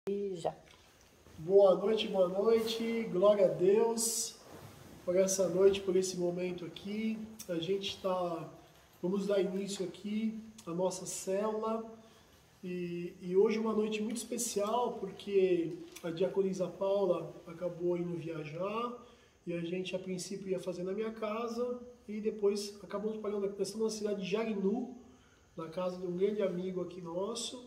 E já. Boa noite, glória a Deus por essa noite, por esse momento aqui. Vamos dar início aqui à nossa célula e hoje uma noite muito especial porque a diaconisa Paula acabou indo viajar e a gente a princípio ia fazer na minha casa e depois acabamos pagando a questão na cidade de Jarinu, na casa de um grande amigo aqui nosso.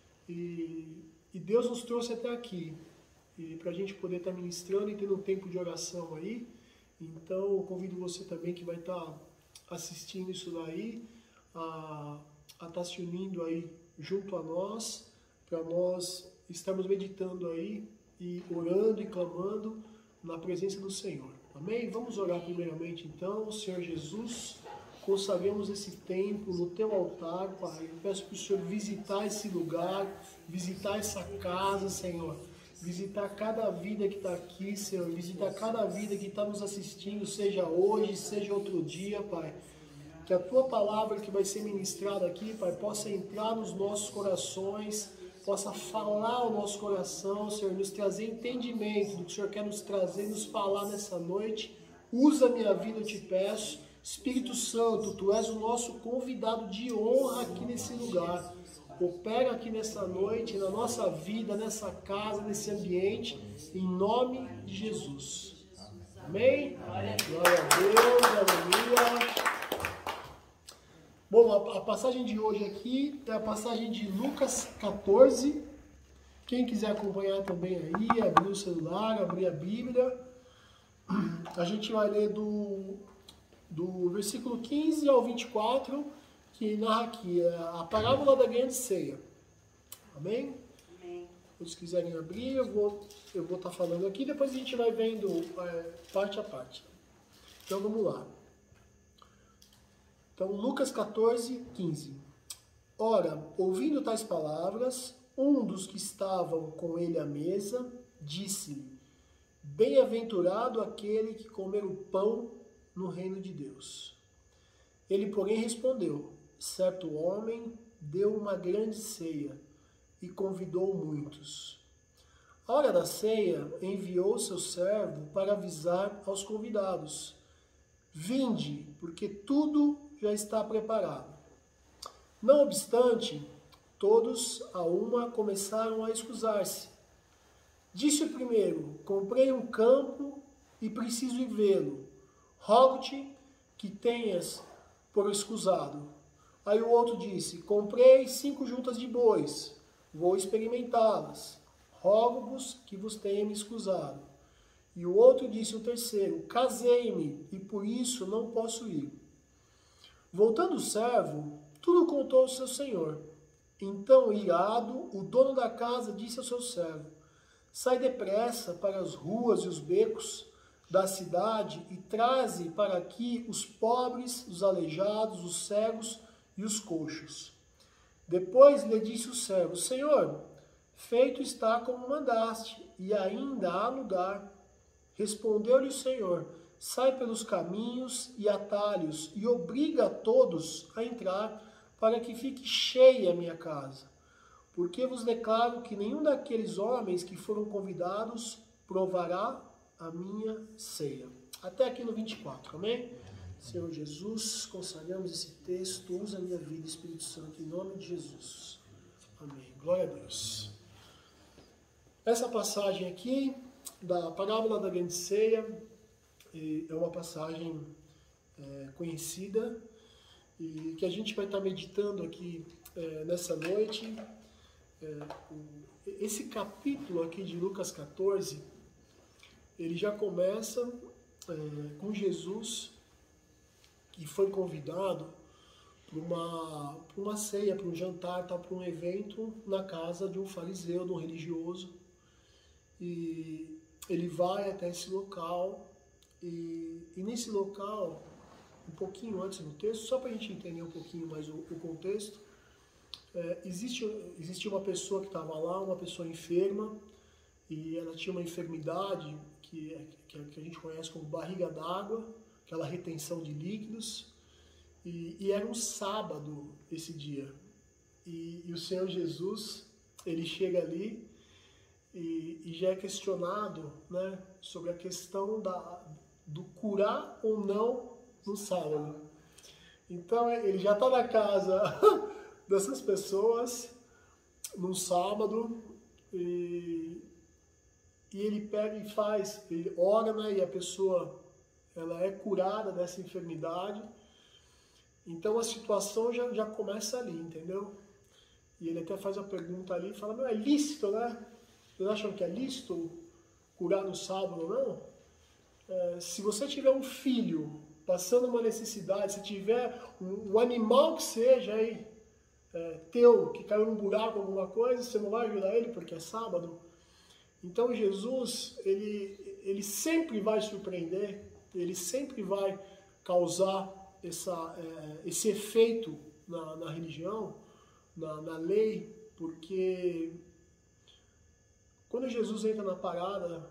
E Deus nos trouxe até aqui, para a gente poder estar ministrando e tendo um tempo de oração aí. Então, eu convido você também que vai estar assistindo isso daí, a estar se unindo aí junto a nós, para nós estarmos meditando aí e orando e clamando na presença do Senhor. Amém? Vamos orar primeiramente então. Senhor Jesus, consagramos esse tempo no Teu altar, Pai. Eu peço para o Senhor visitar esse lugar, visitar essa casa, Senhor. Visitar cada vida que está aqui, Senhor. Visitar cada vida que está nos assistindo, seja hoje, seja outro dia, Pai. Que a Tua palavra que vai ser ministrada aqui, Pai, possa entrar nos nossos corações, possa falar ao nosso coração, Senhor, nos trazer entendimento do que o Senhor quer nos trazer, nos falar nessa noite. Usa a minha vida, eu te peço. Espírito Santo, Tu és o nosso convidado de honra aqui nesse lugar. Opera aqui nessa noite, na nossa vida, nessa casa, nesse ambiente, em nome de Jesus. Amém? Glória a Deus, aleluia. Bom, a passagem de hoje aqui é a passagem de Lucas 14. Quem quiser acompanhar também aí, abrir o celular, abrir a Bíblia. A gente vai ler do versículo 15 ao 24, que narra aqui a parábola da grande ceia. Amém? Amém. Se quiserem abrir, eu vou estar falando aqui, depois a gente vai vendo parte a parte. Então vamos lá. Então, Lucas 14, 15. Ora, ouvindo tais palavras, um dos que estavam com ele à mesa disse-lhe: Bem-aventurado aquele que comer o pão no reino de Deus. Ele, porém, respondeu: Certo homem deu uma grande ceia e convidou muitos. À hora da ceia, enviou seu servo para avisar aos convidados: Vinde, porque tudo já está preparado. Não obstante, todos a uma começaram a escusar-se. Disse o primeiro: Comprei um campo e preciso ir vê-lo. Rogo-te que tenhas por escusado. Aí o outro disse: Comprei 5 juntas de bois, vou experimentá-las. Rogo-vos que vos tenha me escusado. E o outro disse o terceiro: Casei-me e por isso não posso ir. Voltando o servo, tudo contou ao seu senhor. Então, irado, o dono da casa disse ao seu servo: Sai depressa para as ruas e os becos da cidade e traze para aqui os pobres, os aleijados, os cegos e os coxos. Depois lhe disse o servo: Senhor, feito está como mandaste, e ainda há lugar. Respondeu-lhe o Senhor: Sai pelos caminhos e atalhos e obriga a todos a entrar, para que fique cheia a minha casa. Porque vos declaro que nenhum daqueles homens que foram convidados provará a minha ceia. Até aqui no 24, amém? Senhor Jesus, consagramos esse texto, usa a minha vida, Espírito Santo, em nome de Jesus. Amém. Glória a Deus. Essa passagem aqui, da parábola da grande ceia, é uma passagem conhecida e que a gente vai estar meditando aqui nessa noite. Esse capítulo aqui de Lucas 14, ele já começa com Jesus, que foi convidado para uma ceia, para um jantar, para um evento na casa de um fariseu, de um religioso. E ele vai até esse local, e nesse local, um pouquinho antes do texto, só para a gente entender um pouquinho mais o contexto, existia uma pessoa que estava lá, uma pessoa enferma, e ela tinha uma enfermidade que a gente conhece como barriga d'água, aquela retenção de líquidos, e era um sábado esse dia. E o Senhor Jesus, ele chega ali e já é questionado, né, sobre a questão do curar ou não no sábado. Então ele já está na casa dessas pessoas no sábado e ele pega e faz, ele ora, né, e a pessoa ela é curada dessa enfermidade. Então a situação já começa ali, entendeu? E ele até faz a pergunta ali, fala, meu, é lícito, né? Vocês acham que é lícito curar no sábado ou não? Se você tiver um filho passando uma necessidade, se tiver um animal que seja aí, teu, que caiu num buraco, alguma coisa, você não vai ajudar ele porque é sábado? Então Jesus, ele sempre vai surpreender, ele sempre vai causar esse efeito na religião, na lei, porque quando Jesus entra na parada,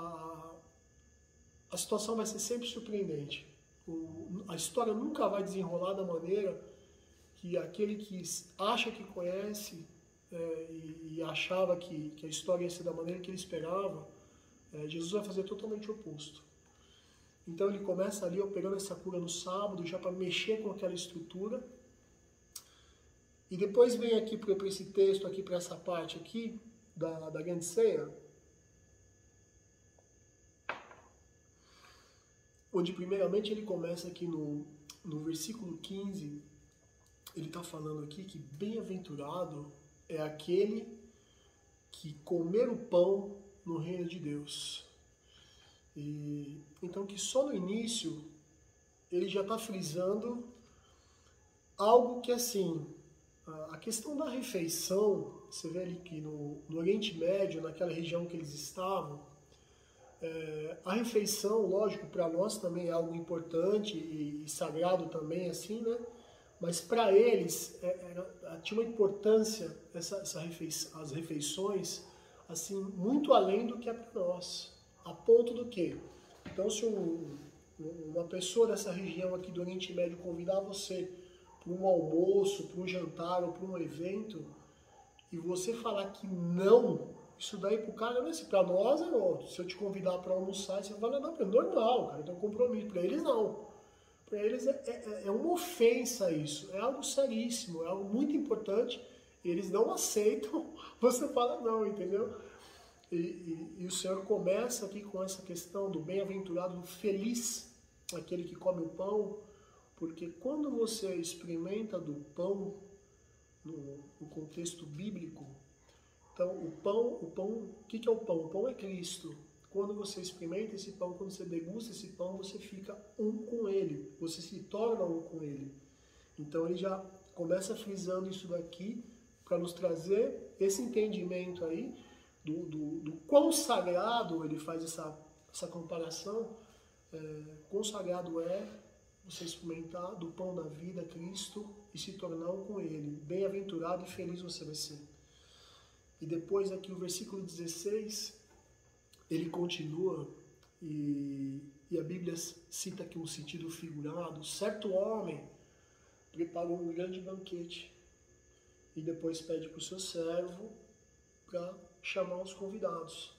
a situação vai ser sempre surpreendente. A história nunca vai desenrolar da maneira que aquele que acha que conhece e achava que a história ia ser da maneira que ele esperava, Jesus vai fazer totalmente o oposto. Então ele começa ali operando essa cura no sábado, já para mexer com aquela estrutura. E depois vem aqui para esse texto, aqui para essa parte aqui, da grande ceia, onde primeiramente ele começa aqui no versículo 15, ele está falando aqui que bem-aventurado é aquele que comer o pão no reino de Deus. Então que só no início ele já está frisando algo que assim, a questão da refeição, você vê ali que no Oriente Médio, naquela região que eles estavam, a refeição, lógico, para nós também é algo importante e sagrado também, assim, né? Mas para eles tinha uma importância as refeições, assim, muito além do que é para nós. A ponto do quê? Então, se uma pessoa dessa região aqui do Oriente Médio convidar você para um almoço, para um jantar ou para um evento, e você falar que não, isso daí pro cara, né? Para nós é ótimo. Se eu te convidar para almoçar, você vai não, é normal, cara, tem um compromisso. Para eles não. Para eles é uma ofensa isso, é algo seríssimo, é algo muito importante. Eles não aceitam, você fala não, entendeu? E o Senhor começa aqui com essa questão do bem-aventurado, do feliz, aquele que come o pão, porque quando você experimenta do pão, no contexto bíblico, então o pão, o que é o pão? O pão é Cristo. Quando você experimenta esse pão, quando você degusta esse pão, você fica um com ele, você se torna um com ele. Então ele já começa frisando isso daqui, para nos trazer esse entendimento aí, do quão sagrado, ele faz essa comparação, quão sagrado é você experimentar do pão da vida, Cristo, e se tornar um com ele. Bem-aventurado e feliz você vai ser. E depois aqui o versículo 16, ele continua, e a Bíblia cita aqui um sentido figurado. Certo homem preparou um grande banquete e depois pede para o seu servo para chamar os convidados.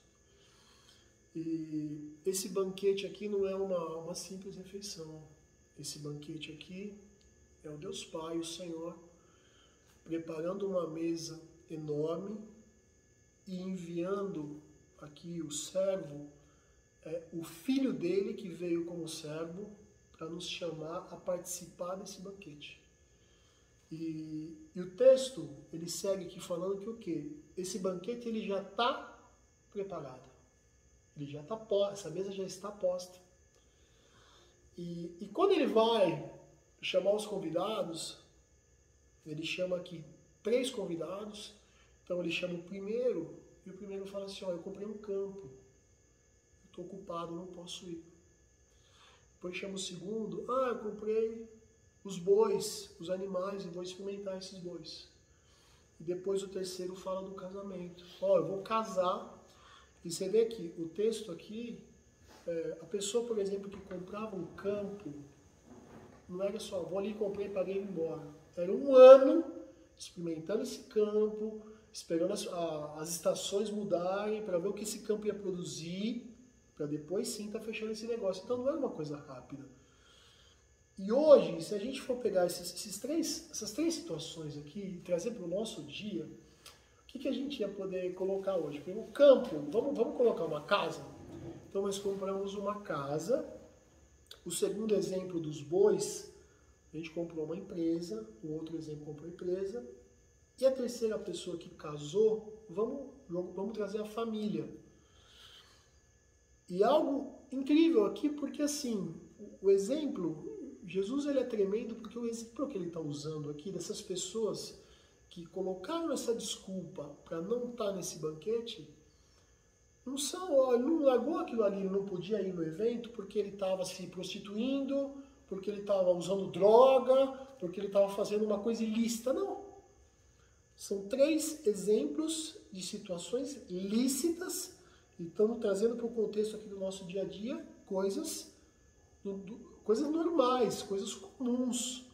E esse banquete aqui não é uma simples refeição. Esse banquete aqui é o Deus Pai, o Senhor, preparando uma mesa enorme e enviando aqui o servo, o filho dele que veio como servo, para nos chamar a participar desse banquete. E o texto, ele segue aqui falando que o quê? Esse banquete ele já está preparado. Ele já está posto, essa mesa já está posta. E quando ele vai chamar os convidados, ele chama aqui 3 convidados. Então ele chama o primeiro, e o primeiro fala assim, eu comprei um campo, estou ocupado, não posso ir. Depois chama o segundo, eu comprei os bois, os animais, e vou experimentar esses bois. E depois o terceiro fala do casamento. Eu vou casar. E você vê que o texto aqui, a pessoa, por exemplo, que comprava um campo, não era só, vou ali, comprei, paguei e vou embora. Era um ano experimentando esse campo, esperando as estações mudarem para ver o que esse campo ia produzir, para depois sim estar fechando esse negócio. Então não era uma coisa rápida. E hoje, se a gente for pegar essas três situações aqui e trazer para o nosso dia, o que a gente ia poder colocar hoje? O campo, vamos colocar uma casa? Então nós compramos uma casa. O segundo exemplo dos bois, a gente comprou uma empresa. O outro exemplo comprou uma empresa. E a terceira pessoa que casou, vamos trazer a família. E algo incrível aqui, porque assim, o exemplo, Jesus ele é tremendo porque o exemplo que ele está usando aqui dessas pessoas que colocaram essa desculpa para não estar nesse banquete, não são, ele não largou aquilo ali, ele não podia ir no evento porque ele estava se prostituindo, porque ele estava usando droga, porque ele estava fazendo uma coisa ilícita, não. São 3 exemplos de situações lícitas e estamos trazendo para o contexto aqui do nosso dia a dia coisas normais, coisas comuns.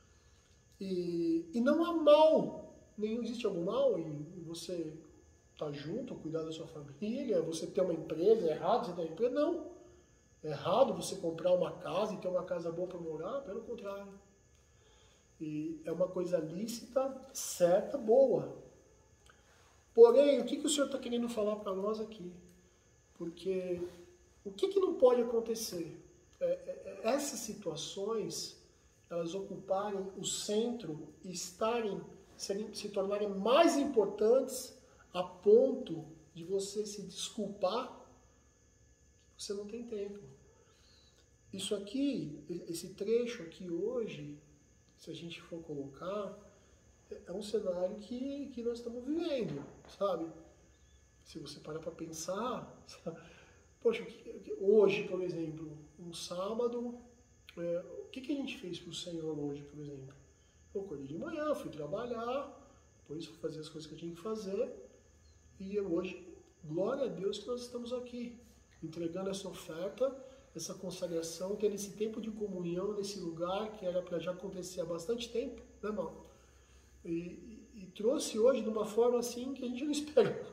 E não há mal, nem existe algum mal em você estar junto, cuidar da sua família, você ter uma empresa, é errado você ter uma empresa? Não. É errado você comprar uma casa e ter uma casa boa para morar? Pelo contrário. E é uma coisa lícita, certa, boa. Porém, o que o Senhor está querendo falar para nós aqui? Porque o que não pode acontecer? Essas situações, elas ocuparem o centro e se tornarem mais importantes a ponto de você se desculpar que você não tem tempo. Isso aqui, esse trecho aqui hoje, se a gente for colocar, é um cenário que nós estamos vivendo, sabe? Se você parar para pensar, poxa, hoje, por exemplo, um sábado, o que a gente fez para o Senhor hoje, por exemplo? Eu acordei de manhã, fui trabalhar, depois fui fazer as coisas que eu tinha que fazer, e hoje, glória a Deus que nós estamos aqui, entregando essa oferta, essa consagração, tendo esse tempo de comunhão nesse lugar que era para já acontecer há bastante tempo, né, irmão? E trouxe hoje de uma forma assim que a gente não esperava.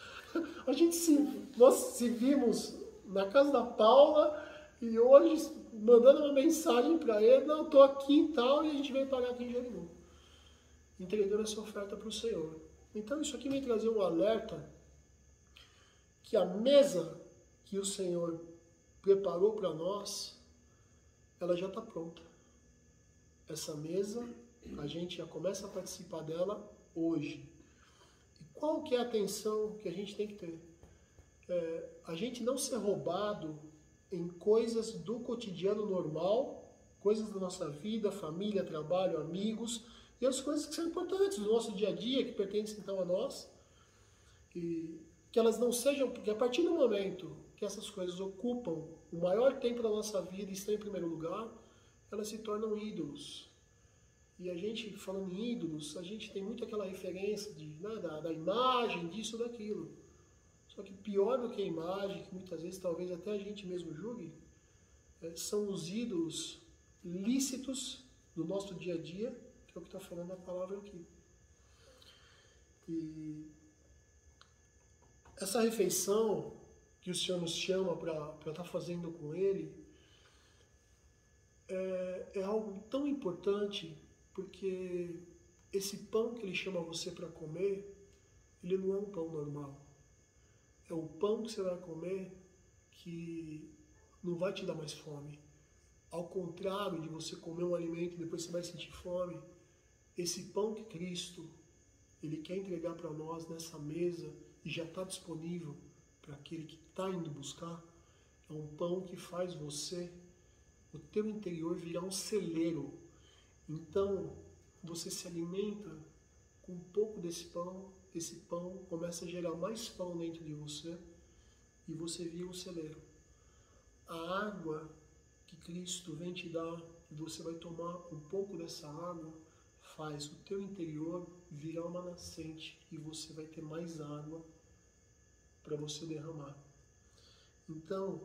Nós se vimos na casa da Paula e hoje mandando uma mensagem para ele, não, estou aqui e tal, e a gente veio parar aqui em Jerimu, entregando essa oferta para o Senhor. Então isso aqui vem trazer um alerta que a mesa que o Senhor preparou para nós, ela já está pronta. Essa mesa, a gente já começa a participar dela hoje. E qual que é a atenção que a gente tem que ter? A gente não ser roubado em coisas do cotidiano normal, coisas da nossa vida, família, trabalho, amigos, e as coisas que são importantes do nosso dia a dia, que pertencem então a nós, e que elas não sejam, porque a partir do momento que essas coisas ocupam o maior tempo da nossa vida e estão em primeiro lugar, elas se tornam ídolos. E a gente, falando em ídolos, a gente tem muito aquela referência da imagem, disso, daquilo. Só que pior do que a imagem, que muitas vezes talvez até a gente mesmo julgue, são os ídolos lícitos do nosso dia a dia, que é o que está falando a palavra aqui. E essa refeição que o Senhor nos chama para estar fazendo com Ele é algo tão importante, porque esse pão que Ele chama você para comer, ele não é um pão normal. É o pão que você vai comer que não vai te dar mais fome. Ao contrário de você comer um alimento e depois você vai sentir fome, esse pão que Cristo, Ele quer entregar para nós nessa mesa e já está disponível para aquele que está indo buscar, é um pão que faz você, o teu interior virar um celeiro. Então, você se alimenta com um pouco desse pão, esse pão começa a gerar mais pão dentro de você e você vira um celeiro. A água que Cristo vem te dar, e você vai tomar um pouco dessa água, faz o teu interior virar uma nascente e você vai ter mais água para você derramar. Então,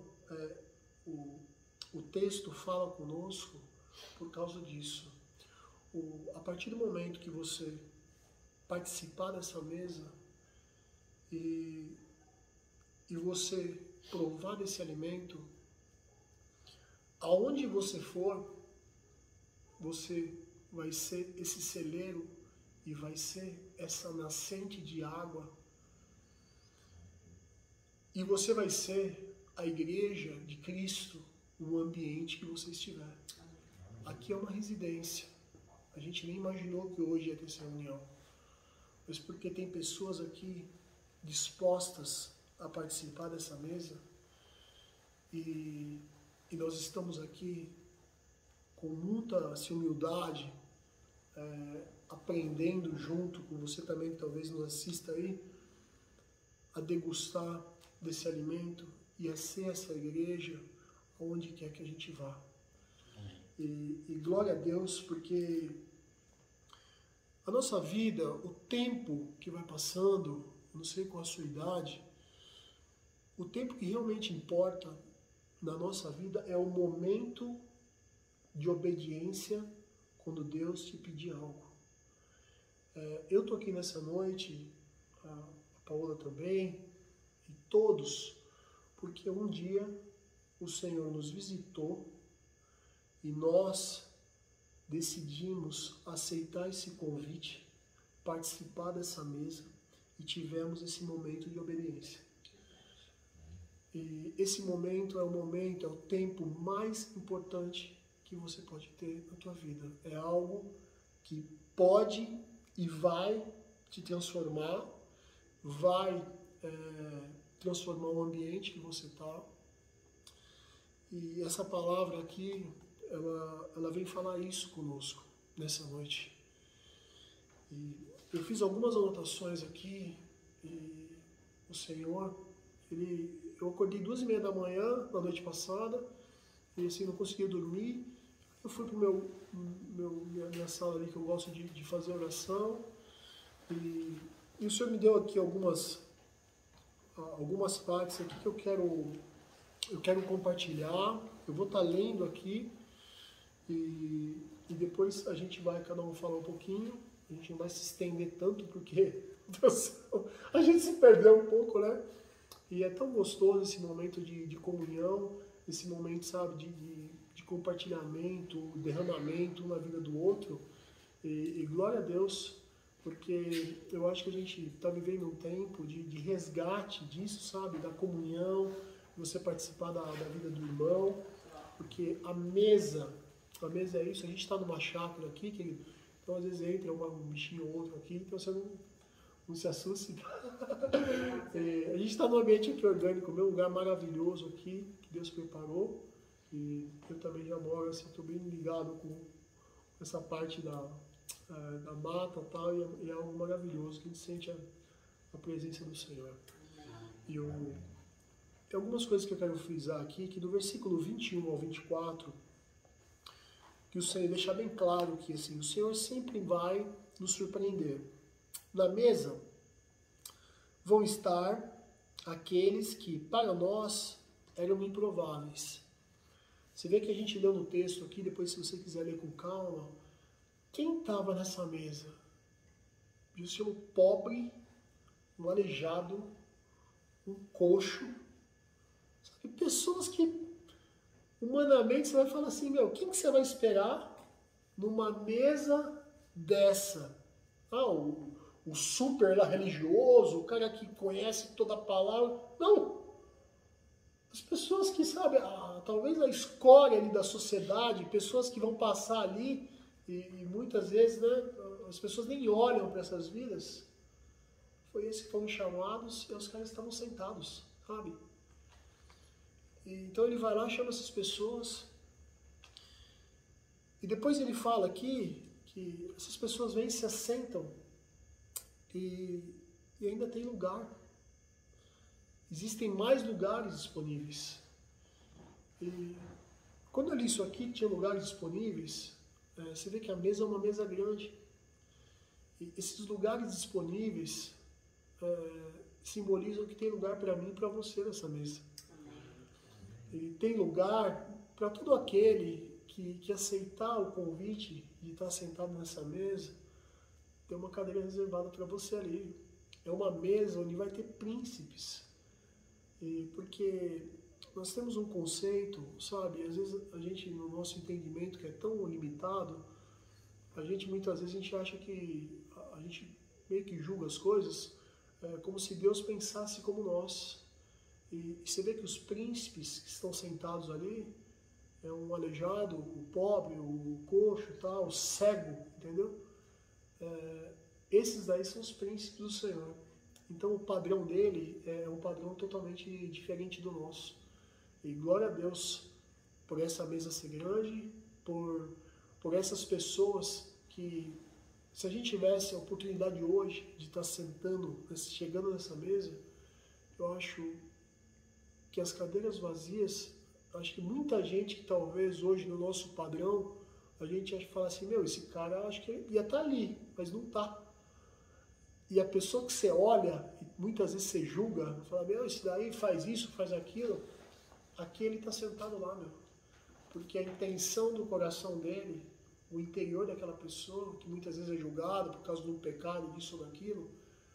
o texto fala conosco por causa disso. A partir do momento que você participar dessa mesa e você provar desse alimento, aonde você for, você vai ser esse celeiro e vai ser essa nascente de água. E você vai ser a igreja de Cristo no ambiente que você estiver. Aqui é uma residência. A gente nem imaginou que hoje ia ter essa reunião. Mas porque tem pessoas aqui dispostas a participar dessa mesa e nós estamos aqui com muita humildade, aprendendo junto com você também, que talvez nos assista aí, a degustar desse alimento e a ser essa igreja onde quer que a gente vá. E glória a Deus, porque a nossa vida, o tempo que vai passando, não sei qual a sua idade, o tempo que realmente importa na nossa vida é o momento de obediência quando Deus te pedir algo. Eu estou aqui nessa noite, a Paola também, e todos, porque um dia o Senhor nos visitou e nós decidimos aceitar esse convite, participar dessa mesa e tivemos esse momento de obediência. E esse momento é o tempo mais importante que você pode ter na tua vida. É algo que pode e vai te transformar, vai transformar o ambiente que você está. E essa palavra aqui, ela vem falar isso conosco nessa noite. E eu fiz algumas anotações aqui e o Senhor, eu acordei 2h30 da manhã na noite passada e assim não conseguia dormir. Eu fui para minha sala ali que eu gosto de fazer oração e o Senhor me deu aqui algumas partes aqui que eu quero compartilhar. Eu vou estar lendo aqui e depois a gente vai cada um falar um pouquinho. A gente não vai se estender tanto porque a gente se perdeu um pouco, né? E é tão gostoso esse momento de comunhão, esse momento, sabe, de compartilhamento, derramamento um na vida do outro. E glória a Deus, porque eu acho que a gente está vivendo um tempo de resgate disso, sabe? Da comunhão, você participar da vida do irmão, porque a mesa é isso. A gente está numa chácara aqui, então às vezes entra um bichinho ou outro aqui, então você não se assuste. A gente está num ambiente aqui orgânico, um lugar maravilhoso aqui, que Deus preparou. E eu também já moro, assim, estou bem ligado com essa parte da mata e tal, e é algo maravilhoso, que a gente sente a presença do Senhor. E tem algumas coisas que eu quero frisar aqui, que do versículo 21 ao 24, que o Senhor deixa bem claro que assim, o Senhor sempre vai nos surpreender. Na mesa vão estar aqueles que, para nós, eram improváveis. Você vê que a gente leu no texto aqui, depois se você quiser ler com calma, quem estava nessa mesa? Disse um pobre, um aleijado, um coxo, sabe? Pessoas que humanamente você vai falar assim, quem que você vai esperar numa mesa dessa? O super lá religioso, o cara que conhece toda a palavra. Não! As pessoas que, sabe, talvez a escória ali da sociedade, pessoas que vão passar ali, e muitas vezes, né, as pessoas nem olham para essas vidas. Foi esses que foram chamados e os caras estavam sentados, sabe? Então ele vai lá, chama essas pessoas. E depois ele fala aqui que essas pessoas vêm e se assentam e ainda tem lugar. Existem mais lugares disponíveis. E quando eu li isso aqui, que tinha lugares disponíveis, você vê que a mesa é uma mesa grande. E esses lugares disponíveis simbolizam que tem lugar para mim e para você nessa mesa. E tem lugar para todo aquele que aceitar o convite de estar sentado nessa mesa, tem uma cadeira reservada para você ali. É uma mesa onde vai ter príncipes. E porque nós temos um conceito, sabe? Às vezes a gente, no nosso entendimento que é tão limitado, muitas vezes a gente acha que a gente meio que julga as coisas como se Deus pensasse como nós. E você vê que os príncipes que estão sentados ali, é um aleijado, o pobre, o coxo, tal, o cego, entendeu? Esses daí são os príncipes do Senhor. Então o padrão dele é um padrão totalmente diferente do nosso. E glória a Deus por essa mesa ser grande, por essas pessoas que, se a gente tivesse a oportunidade hoje de estar chegando nessa mesa, eu acho que as cadeiras vazias, acho que muita gente que talvez hoje no nosso padrão, a gente acha que fala assim, esse cara acho que ia estar ali, mas não está. E a pessoa que você olha, e muitas vezes você julga, fala, esse daí faz isso, faz aquilo, aqui ele está sentado lá, porque a intenção do coração dele, o interior daquela pessoa, que muitas vezes é julgado por causa de um pecado, disso ou daquilo,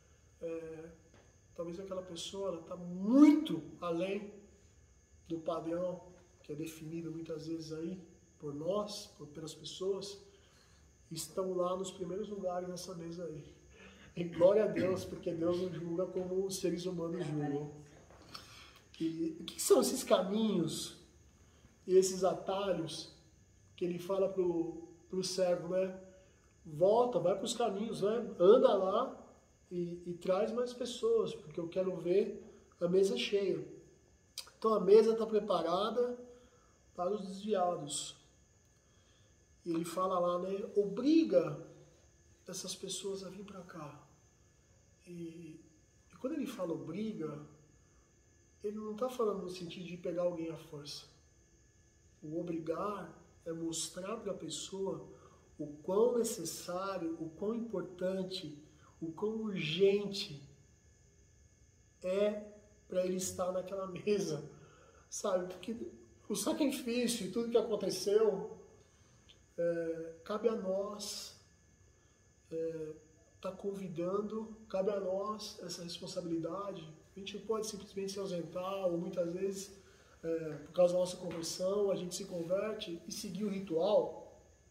talvez aquela pessoa está muito além do padrão que é definido muitas vezes aí por nós, pelas pessoas, estão lá nos primeiros lugares nessa mesa aí. E glória a Deus, porque Deus nos julga como os seres humanos julgam. E o que são esses caminhos e esses atalhos que ele fala pro servo, né? Volta, vai para os caminhos, né? Anda lá e traz mais pessoas, porque eu quero ver a mesa cheia. Então a mesa está preparada para os desviados. E ele fala lá, né? Obriga essas pessoas a vir para cá. E quando ele fala obriga, ele não está falando no sentido de pegar alguém à força. O obrigar é mostrar para a pessoa o quão necessário, o quão importante, o quão urgente é para ele estar naquela mesa, sabe? Porque o sacrifício e tudo que aconteceu, cabe a nós tá convidando, cabe a nós essa responsabilidade. A gente não pode simplesmente se ausentar, ou muitas vezes, por causa da nossa conversão, a gente se converte e seguir o ritual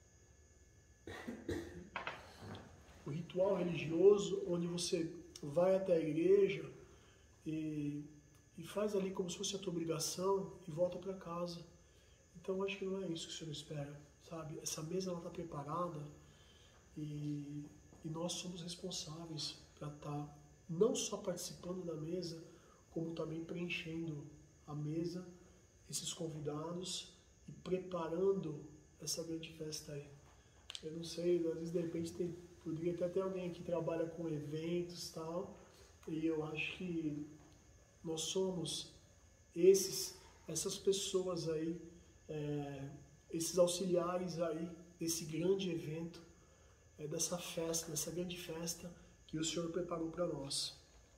religioso, onde você vai até a igreja e faz ali como se fosse a tua obrigação e volta para casa. Então, acho que não é isso que o Senhor espera, sabe? Essa mesa está preparada e nós somos responsáveis para estar não só participando da mesa, como também preenchendo a mesa, esses convidados e preparando essa grande festa aí. Eu não sei, às vezes de repente poderia até ter alguém que trabalha com eventos e tal, e eu acho que nós somos essas pessoas aí, esses auxiliares aí desse grande evento, dessa festa, dessa grande festa que o Senhor preparou para nós.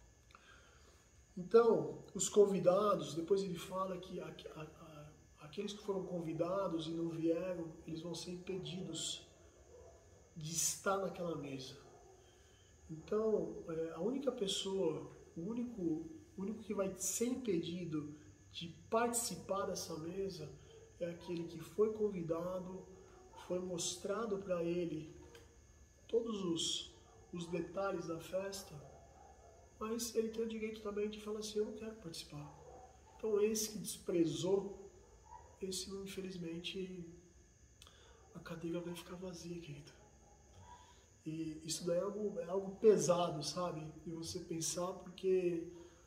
Então, os convidados, depois ele fala que aqueles que foram convidados e não vieram, eles vão ser impedidos de estar naquela mesa. Então, a única pessoa, o único que vai ser impedido de participar dessa mesa é aquele que foi convidado, foi mostrado para ele todos os detalhes da festa, mas ele tem o direito também de falar assim, eu não quero participar. Então esse que desprezou, esse infelizmente a cadeira vai ficar vazia, querido. E isso daí é algo pesado, sabe? De você pensar, porque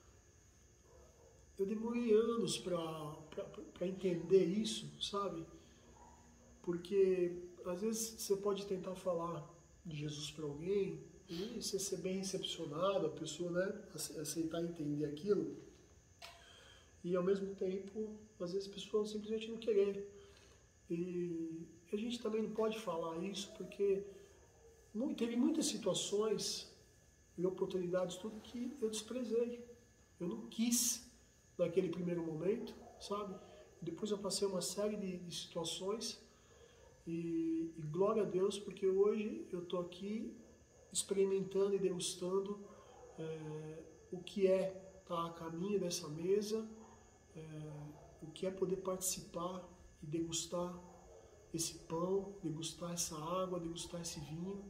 eu demorei anos para entender isso, sabe? Porque às vezes você pode tentar falar de Jesus para alguém e você ser bem recepcionado, a pessoa, né, aceitar e entender aquilo, e ao mesmo tempo, às vezes as pessoas simplesmente não querer. E a gente também não pode falar isso, porque teve muitas situações e oportunidades, tudo que eu desprezei. Eu não quis naquele primeiro momento, sabe? Depois eu passei uma série de situações e glória a Deus, porque hoje eu estou aqui experimentando e degustando o que é estar a caminho dessa mesa, o que é poder participar e degustar esse pão, degustar essa água, degustar esse vinho.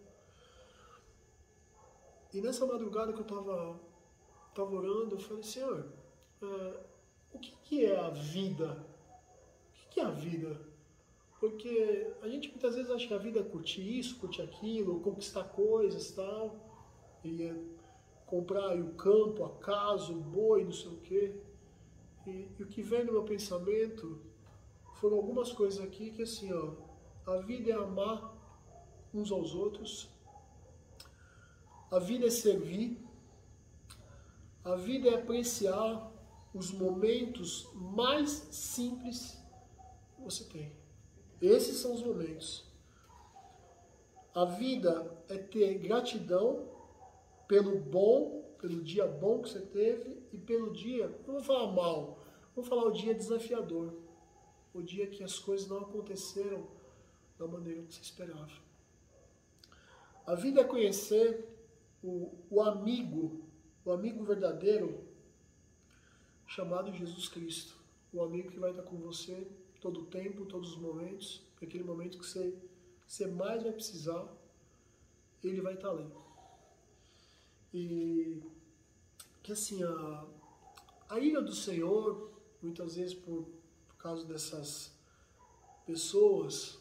E nessa madrugada que eu estava orando, eu falei, Senhor, o que é a vida? O que é a vida? Porque a gente muitas vezes acha que a vida é curtir isso, curtir aquilo, conquistar coisas e tal, e comprar aí o campo, a casa, o boi, não sei o quê. E o que vem no meu pensamento foram algumas coisas aqui que assim, ó, a vida é amar uns aos outros, a vida é servir, a vida é apreciar os momentos mais simples que você tem. Esses são os momentos. A vida é ter gratidão pelo dia bom que você teve e pelo dia, não vou falar mal, vou falar o dia desafiador, o dia que as coisas não aconteceram da maneira que você esperava. A vida é conhecer o amigo verdadeiro chamado Jesus Cristo, o amigo que vai estar com você todo o tempo, todos os momentos, aquele momento que você mais vai precisar, ele vai estar ali. E que assim, a ira do Senhor, muitas vezes por causa dessas pessoas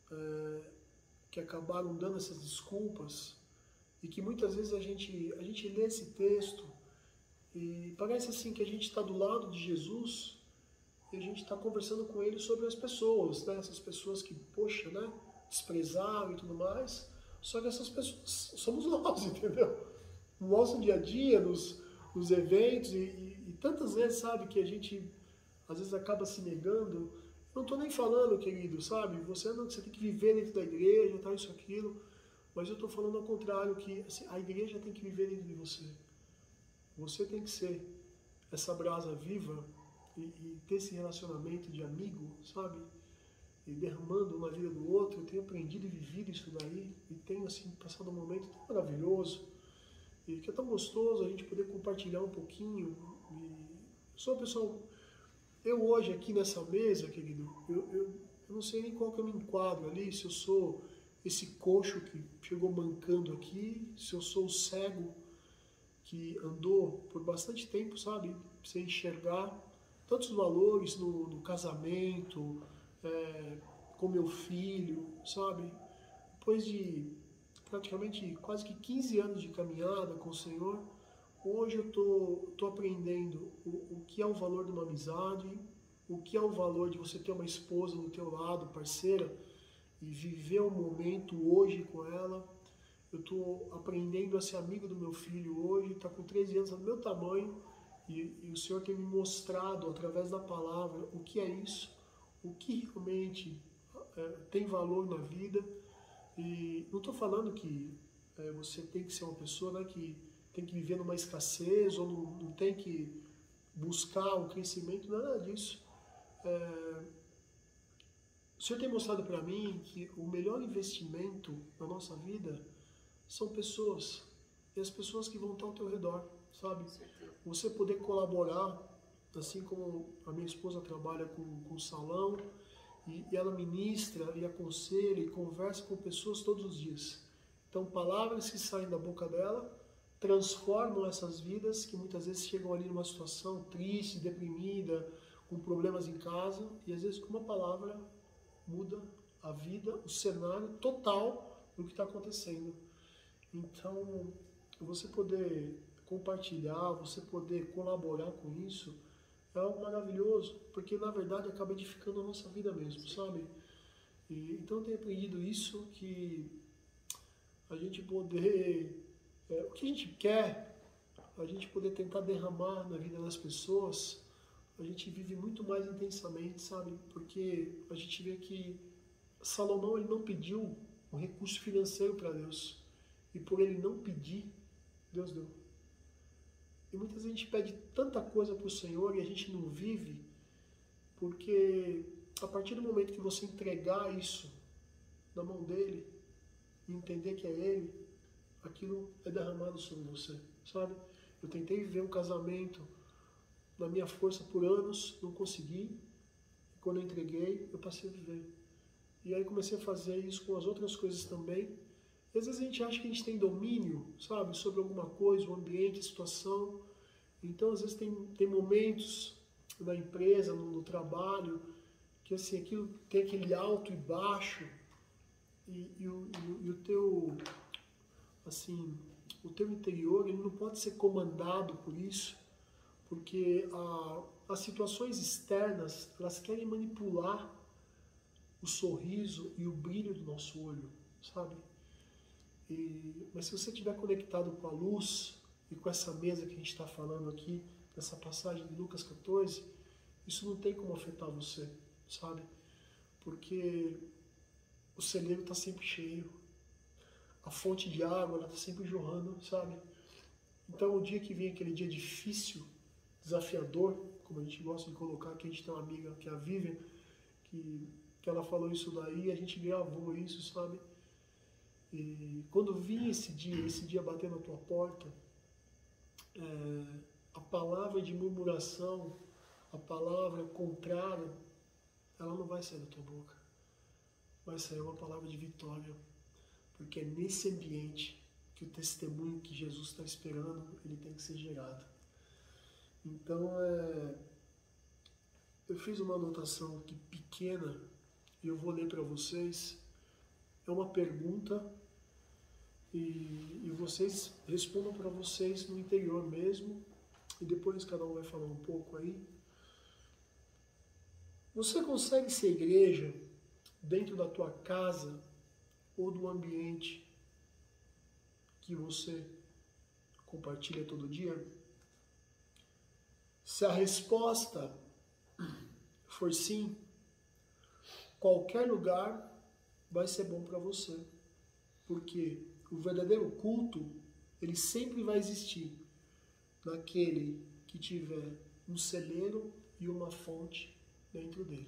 que acabaram dando essas desculpas, e que muitas vezes a gente lê esse texto e parece assim que a gente está do lado de Jesus e a gente está conversando com ele sobre as pessoas, né? Essas pessoas que, poxa, né? Desprezaram e tudo mais, só que essas pessoas somos nós, entendeu? No nosso dia a dia, nos eventos e tantas vezes, sabe, que a gente às vezes acaba se negando. Não estou nem falando, querido, sabe, você tem que viver dentro da igreja, tal, isso, aquilo, mas eu estou falando ao contrário, que assim, a igreja tem que viver dentro de você. Você tem que ser essa brasa viva e ter esse relacionamento de amigo, sabe? E derramando na vida do outro. Eu tenho aprendido e vivido isso daí e tenho assim passado um momento tão maravilhoso e que é tão gostoso a gente poder compartilhar um pouquinho. E sou uma pessoa, eu hoje aqui nessa mesa, querido, eu não sei nem qual que eu me enquadro ali, se eu sou esse coxo que chegou mancando aqui, se eu sou o cego que andou por bastante tempo, sabe, sem enxergar tantos valores no casamento, com meu filho, sabe, depois de praticamente quase que 15 anos de caminhada com o Senhor, hoje eu tô aprendendo o que é o valor de uma amizade, o que é o valor de você ter uma esposa do teu lado, parceira, e viver o momento hoje com ela. Eu estou aprendendo a ser amigo do meu filho hoje, está com 13 anos, é do meu tamanho, e o Senhor tem me mostrado, através da palavra, o que é isso, o que realmente tem valor na vida. E não estou falando que você tem que ser uma pessoa, né, que tem que viver numa escassez, ou não tem que buscar um crescimento, nada disso. O Senhor tem mostrado para mim que o melhor investimento na nossa vida são pessoas, e as pessoas que vão estar ao teu redor, sabe? Você poder colaborar, assim como a minha esposa trabalha com salão, e ela ministra e aconselha e conversa com pessoas todos os dias. Então, palavras que saem da boca dela transformam essas vidas que muitas vezes chegam ali numa situação triste, deprimida, com problemas em casa, e às vezes com uma palavra muda a vida, o cenário total do que está acontecendo. Então, você poder compartilhar, você poder colaborar com isso, é algo maravilhoso, porque na verdade acaba edificando a nossa vida mesmo, sabe? Então eu tenho aprendido isso, que a gente poder, o que a gente quer, a gente poder tentar derramar na vida das pessoas, a gente vive muito mais intensamente, sabe? Porque a gente vê que Salomão, ele não pediu um recurso financeiro para Deus, e por ele não pedir, Deus deu. E muitas vezes a gente pede tanta coisa para o Senhor e a gente não vive, porque a partir do momento que você entregar isso na mão dele e entender que é ele, aquilo é derramado sobre você, sabe? Eu tentei viver um casamento na minha força por anos, não consegui. E quando eu entreguei, eu passei a viver. E aí comecei a fazer isso com as outras coisas também. E às vezes a gente acha que a gente tem domínio, sabe, sobre alguma coisa, o ambiente, a situação. Então, às vezes tem momentos na empresa, no trabalho, que assim, aquilo tem aquele alto e baixo, e o teu, assim, o teu interior, ele não pode ser comandado por isso, porque as situações externas, elas querem manipular o sorriso e o brilho do nosso olho, sabe? Mas se você estiver conectado com a luz e com essa mesa que a gente está falando aqui, nessa passagem de Lucas 14, isso não tem como afetar você, sabe? Porque o celeiro está sempre cheio, a fonte de água está sempre jorrando, sabe? Então o dia que vem aquele dia difícil, desafiador, como a gente gosta de colocar, que a gente tem uma amiga que é a Vivian, que ela falou isso daí, a gente gravou isso, sabe? E quando vir esse dia bater na tua porta, a palavra de murmuração, a palavra contrária, ela não vai sair da tua boca. Vai sair uma palavra de vitória. Porque é nesse ambiente que o testemunho que Jesus está esperando, ele tem que ser gerado. Então, eu fiz uma anotação aqui pequena, e eu vou ler para vocês. É uma pergunta, e vocês respondam para vocês no interior mesmo, e depois cada um vai falar um pouco aí. Você consegue ser igreja dentro da tua casa ou do ambiente que você compartilha todo dia? Se a resposta for sim, qualquer lugar vai ser bom para você, porque o verdadeiro culto, ele sempre vai existir naquele que tiver um celeiro e uma fonte dentro dele.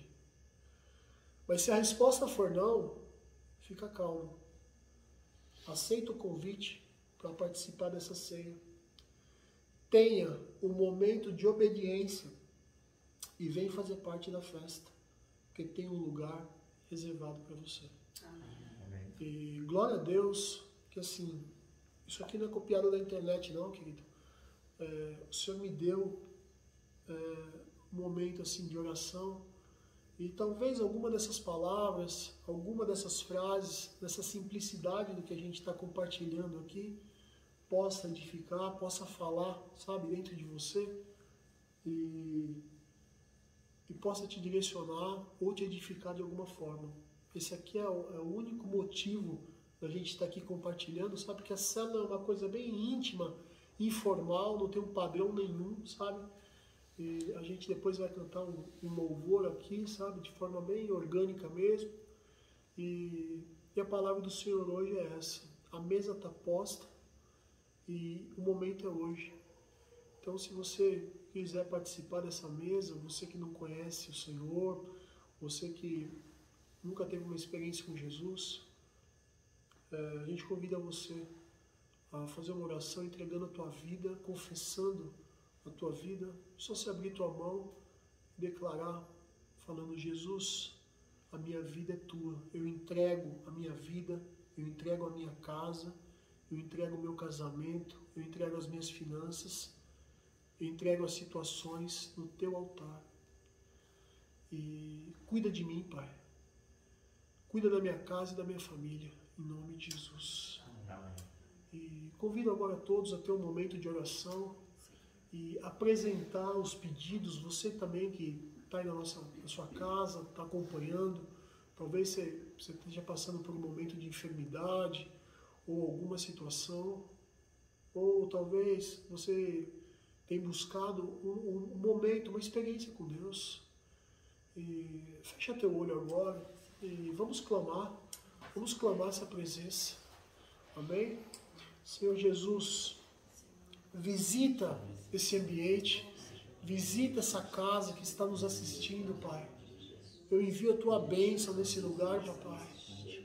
Mas se a resposta for não, fica calmo. Aceita o convite para participar dessa ceia. Tenha um momento de obediência e vem fazer parte da festa, porque tem um lugar reservado para você. Amém. E glória a Deus, que assim, isso aqui não é copiado da internet não, querido. O Senhor me deu um momento assim de oração, e talvez alguma dessas palavras, alguma dessas frases, dessa simplicidade do que a gente está compartilhando aqui, possa edificar, possa falar, sabe, dentro de você, e possa te direcionar ou te edificar de alguma forma. Esse aqui é o único motivo da gente estar aqui compartilhando, sabe, porque a célula é uma coisa bem íntima, informal, não tem um padrão nenhum, sabe? E a gente depois vai cantar um louvor aqui, sabe, de forma bem orgânica mesmo. E a palavra do Senhor hoje é essa. A mesa está posta e o momento é hoje. Então, se você quiser participar dessa mesa, você que não conhece o Senhor, você que nunca teve uma experiência com Jesus, a gente convida você a fazer uma oração entregando a tua vida, confessando a tua vida. Só se abrir tua mão e declarar, falando: Jesus, a minha vida é tua, eu entrego a minha vida, eu entrego a minha casa, eu entrego o meu casamento, eu entrego as minhas finanças, eu entrego as situações no teu altar. E cuida de mim, Pai. Cuida da minha casa e da minha família, em nome de Jesus. Amém. E convido agora todos a ter um momento de oração e apresentar os pedidos. Você também que está aí na sua casa, está acompanhando, talvez você esteja passando por um momento de enfermidade ou alguma situação, ou talvez você tenha buscado um momento, uma experiência com Deus. E fecha teu olho agora e vamos clamar essa presença. Amém? Senhor Jesus, visita esse ambiente, visita essa casa que está nos assistindo, Pai. Eu envio a tua bênção nesse lugar, Papai.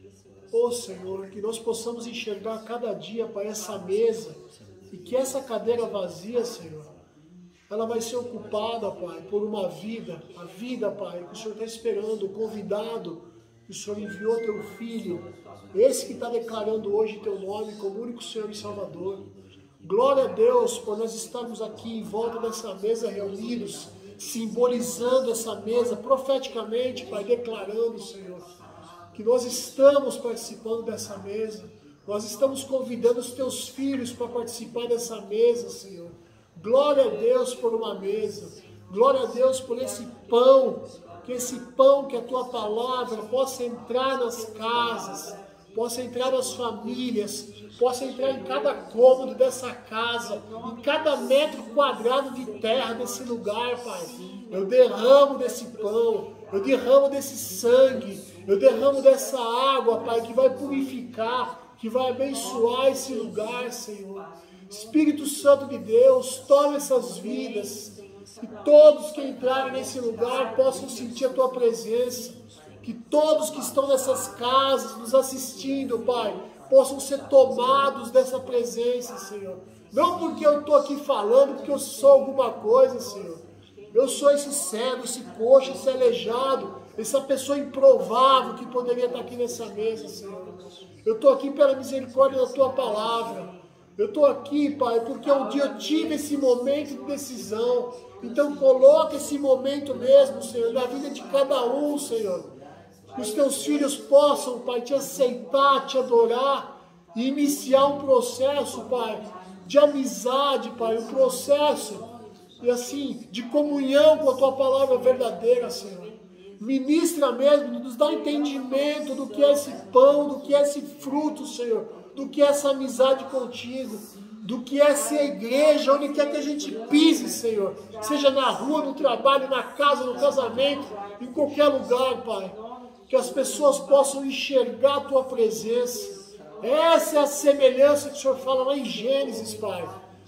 Ó Senhor, que nós possamos enxergar cada dia, Pai, essa mesa, e que essa cadeira vazia, Senhor, ela vai ser ocupada, Pai, por uma vida, a vida, Pai, que o Senhor está esperando, o convidado que o Senhor enviou teu Filho, esse que está declarando hoje teu nome como único Senhor e Salvador. Glória a Deus por nós estarmos aqui em volta dessa mesa reunidos, simbolizando essa mesa profeticamente, Pai, declarando, Senhor, que nós estamos participando dessa mesa, nós estamos convidando os teus filhos para participar dessa mesa, Senhor. Glória a Deus por uma mesa, glória a Deus por esse pão, que esse pão, que a tua palavra possa entrar nas casas, possa entrar nas famílias, possa entrar em cada cômodo dessa casa, em cada metro quadrado de terra desse lugar, Pai. Eu derramo desse pão, eu derramo desse sangue, eu derramo dessa água, Pai, que vai purificar, que vai abençoar esse lugar, Senhor. Espírito Santo de Deus, tome essas vidas, que todos que entrarem nesse lugar possam sentir a tua presença, que todos que estão nessas casas nos assistindo, Pai, possam ser tomados dessa presença, Senhor. Não porque eu estou aqui falando, porque eu sou alguma coisa, Senhor. Eu sou esse cego, esse coxo, esse aleijado, essa pessoa improvável que poderia estar aqui nessa mesa, Senhor. Eu estou aqui pela misericórdia da tua palavra. Eu estou aqui, Pai, porque um dia eu tive esse momento de decisão. Então coloca esse momento mesmo, Senhor, na vida de cada um, Senhor. Que os teus filhos possam, Pai, te aceitar, te adorar e iniciar um processo, Pai, de amizade, Pai, um processo, e assim, de comunhão com a tua palavra verdadeira, Senhor. Ministra mesmo, nos dá entendimento do que é esse pão, do que é esse fruto, Senhor, do que é essa amizade contigo, do que é ser igreja, onde quer que a gente pise, Senhor, seja na rua, no trabalho, na casa, no casamento, em qualquer lugar, Pai, que as pessoas possam enxergar a tua presença. Essa é a semelhança que o Senhor fala lá em Gênesis, Pai.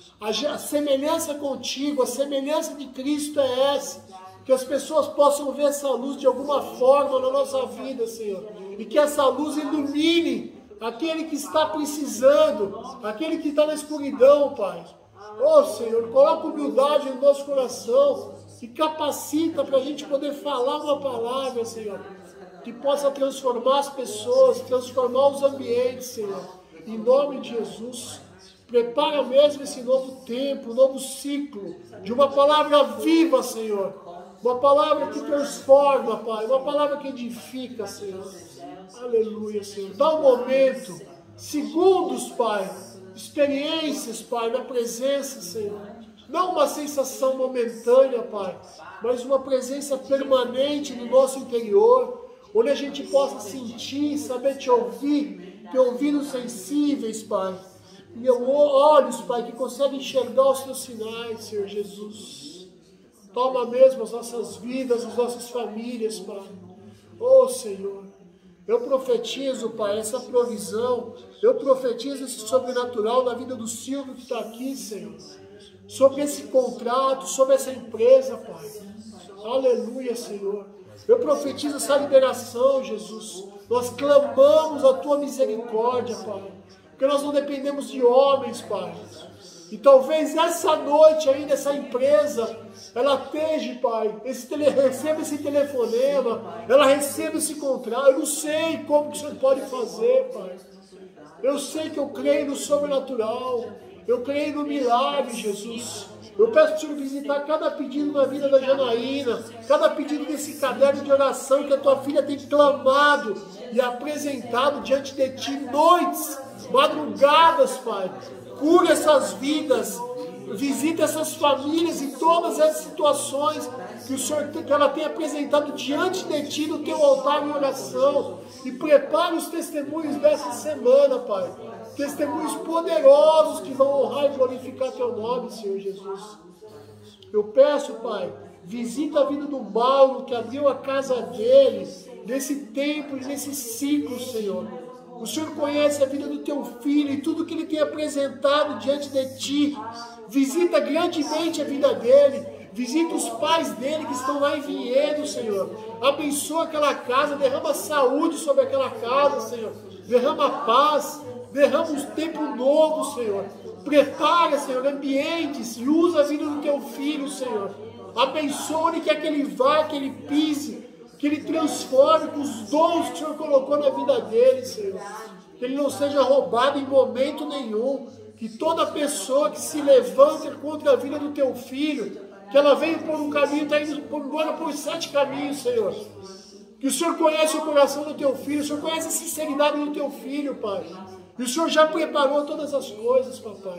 A semelhança contigo, a semelhança de Cristo é essa. Que as pessoas possam ver essa luz de alguma forma na nossa vida, Senhor. E que essa luz ilumine aquele que está precisando, aquele que está na escuridão, Pai. Oh, Senhor, coloca humildade no nosso coração e capacita para a gente poder falar uma palavra, Senhor, que possa transformar as pessoas, transformar os ambientes, Senhor. Em nome de Jesus. Prepara mesmo esse novo tempo, um novo ciclo de uma palavra viva, Senhor. Uma palavra que transforma, Pai. Uma palavra que edifica, Senhor. Aleluia, Senhor. Dá um momento, segundos, Pai. Experiências, Pai, na presença, Senhor. Não uma sensação momentânea, Pai, mas uma presença permanente no nosso interior, onde a gente possa sentir, saber te ouvir, ter ouvidos sensíveis, Pai. E olhos, Pai, que conseguem enxergar os teus sinais, Senhor Jesus. Toma mesmo as nossas vidas, as nossas famílias, Pai. Oh, Senhor, eu profetizo, Pai, essa provisão. Eu profetizo esse sobrenatural na vida do Silvio que está aqui, Senhor. Sobre esse contrato, sobre essa empresa, Pai. Aleluia, Senhor. Eu profetizo essa liberação, Jesus. Nós clamamos a tua misericórdia, Pai. Porque nós não dependemos de homens, Pai. E talvez essa noite ainda, essa empresa, ela esteja, Pai, receba esse telefonema, ela receba esse contrato. Eu não sei como que o Senhor pode fazer, Pai. Eu sei que eu creio no sobrenatural. Eu creio no milagre, Jesus. Eu peço para o Senhor visitar cada pedido na vida da Janaína, cada pedido desse caderno de oração que a tua filha tem clamado e apresentado diante de ti noites, madrugadas, Pai. Cura essas vidas, visita essas famílias e todas essas situações que o Senhor, que ela tem apresentado diante de ti no teu altar em oração. E prepare os testemunhos dessa semana, Pai. Testemunhos poderosos que vão honrar e glorificar teu nome, Senhor Jesus. Eu peço, Pai, visita a vida do Mauro, que abriu a casa dele, nesse tempo e nesse ciclo, Senhor. O Senhor conhece a vida do teu filho e tudo que ele tem apresentado diante de ti. Visita grandemente a vida dele. Visita os pais dele que estão lá em Vinhedo, Senhor. Abençoa aquela casa, derrama saúde sobre aquela casa, Senhor. Derrama paz, derrama um tempo novo, Senhor. Prepara, Senhor, ambientes e usa a vida do teu filho, Senhor. Abençoa onde quer que ele vá, que ele pise, que ele transforme com os dons que o Senhor colocou na vida dele, Senhor. Que ele não seja roubado em momento nenhum. Que toda pessoa que se levanta contra a vida do teu filho, que ela venha por um caminho, está indo embora por 7 caminhos, Senhor. Que o Senhor conhece o coração do teu filho, o Senhor conhece a sinceridade do teu filho, Pai. E o Senhor já preparou todas as coisas, papai.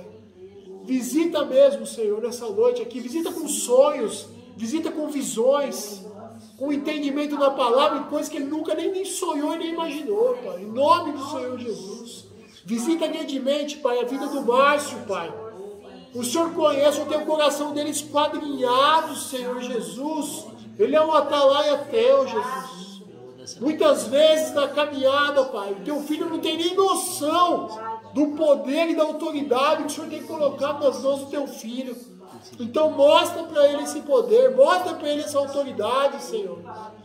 Visita mesmo, Senhor, nessa noite aqui. Visita com sonhos, visita com visões, com entendimento da palavra e coisas que ele nunca nem sonhou e nem imaginou, Pai. Em nome do Senhor Jesus. Visita grandemente, Pai, a vida do Márcio, Pai. O Senhor conhece o teu coração dele esquadrinhado, Senhor Jesus. Ele é um atalaia teu, Jesus. Muitas vezes na caminhada, Pai, o teu filho não tem nem noção do poder e da autoridade que o Senhor tem colocado nas mãos do teu filho. Então mostra para ele esse poder, mostra para ele essa autoridade, Senhor.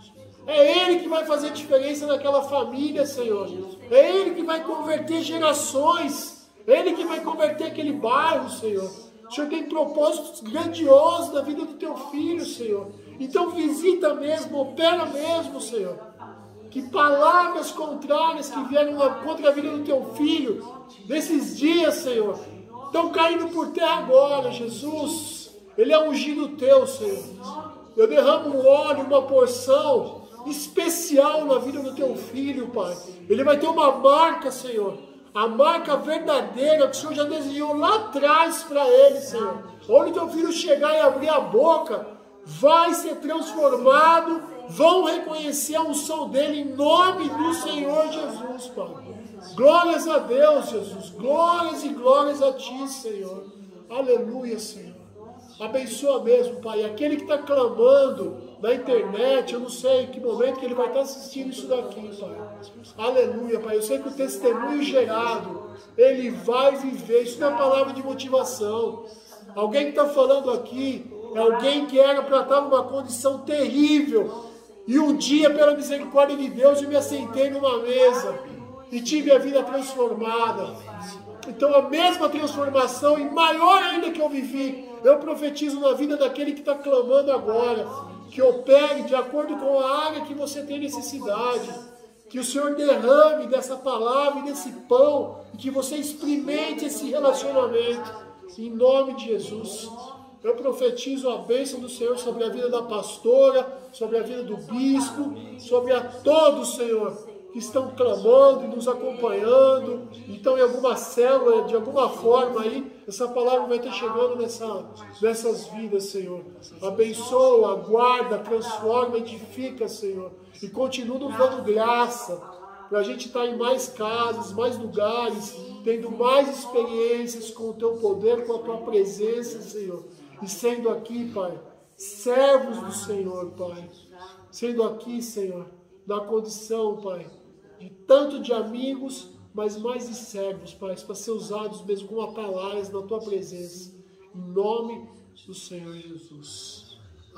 É Ele que vai fazer diferença naquela família, Senhor. É Ele que vai converter gerações. É Ele que vai converter aquele bairro, Senhor. O Senhor tem propósitos grandiosos na vida do teu filho, Senhor. Então visita mesmo, opera mesmo, Senhor. Que palavras contrárias que vieram contra a vida do teu filho, nesses dias, Senhor, estão caindo por terra agora, Jesus. Ele é ungido teu, Senhor. Eu derramo um óleo, uma porção especial na vida do teu filho, Pai. Ele vai ter uma marca, Senhor. A marca verdadeira que o Senhor já desenhou lá atrás para ele, Senhor. Onde teu filho chegar e abrir a boca, vai ser transformado, vão reconhecer a unção dele em nome do Senhor Jesus, Pai. Glórias a Deus, Jesus. Glórias e glórias a Ti, Senhor. Aleluia, Senhor. Abençoa mesmo, Pai. Aquele que está clamando na internet, eu não sei em que momento que ele vai estar assistindo isso daqui, Pai. Aleluia, Pai. Eu sei que o testemunho gerado, ele vai viver. Isso não é palavra de motivação. Alguém que está falando aqui é alguém que era para estar numa condição terrível. E um dia, pela misericórdia de Deus, eu me assentei numa mesa e tive a vida transformada. Então a mesma transformação, e maior ainda que eu vivi, eu profetizo na vida daquele que está clamando agora, que opere de acordo com a área que você tem necessidade, que o Senhor derrame dessa palavra e desse pão, e que você experimente esse relacionamento, em nome de Jesus. Eu profetizo a bênção do Senhor sobre a vida da pastora, sobre a vida do bispo, sobre a todos, Senhor, que estão clamando e nos acompanhando. Então, em alguma célula, de alguma forma aí, essa palavra vai estar chegando nessas vidas, Senhor. Abençoa, guarda, transforma, edifica, Senhor. E continua nos dando graça, para a gente estar em mais casas, mais lugares, tendo mais experiências com o Teu poder, com a Tua presença, Senhor. E sendo aqui, Pai, servos do Senhor, Pai. Sendo aqui, Senhor, na condição, Pai, de tanto de amigos, mas mais de servos, Pai, para ser usados mesmo como atalaias na Tua presença. Em nome do Senhor Jesus.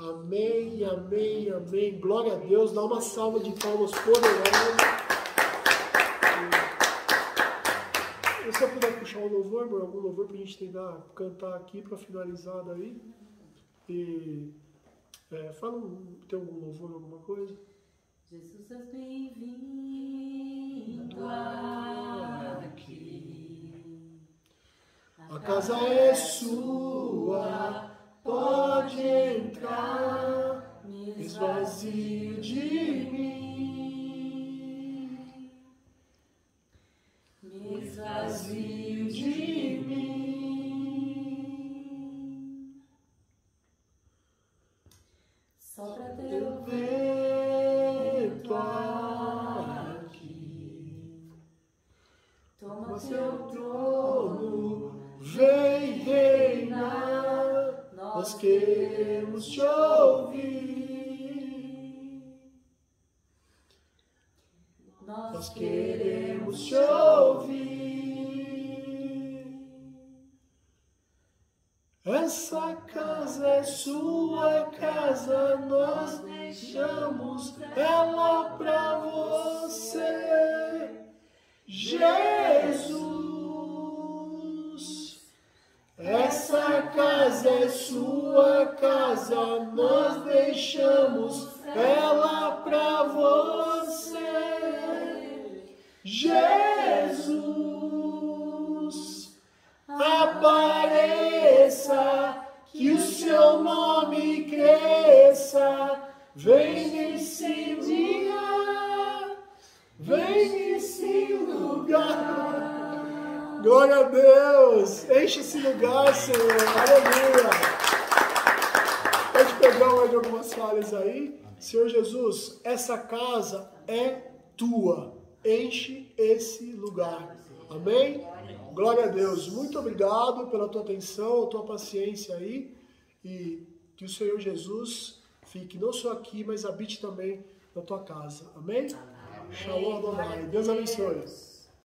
Amém, amém, amém. Glória a Deus. Dá uma salva de palmas poderosa. Se eu puder puxar um louvor, amor, algum louvor para a gente tentar cantar aqui para finalizar daí. E tem algum louvor, alguma coisa? Jesus é bem-vindo aqui. A casa é sua, pode entrar, esvazio de mim, esvazio de mim. Sopra Teu teu vento aqui, toma seu teu trono, vem reinar, nós queremos te ouvir, nós queremos te ouvir. Essa casa é é sua casa, nós deixamos ela pra você, Jesus. Essa casa é sua casa, nós deixamos ela pra você, Jesus. Apareça, que o seu nome cresça, vem nesse dia, vem nesse lugar. Glória a Deus! Enche esse lugar, Senhor. Aleluia! Pode pegar mais algumas falhas aí. Senhor Jesus, essa casa é tua. Enche esse lugar. Amém? Glória a Deus. Muito obrigado pela tua atenção, tua paciência aí. E que o Senhor Jesus fique não só aqui, mas habite também na tua casa. Amém? Shalom Adonai. Deus abençoe.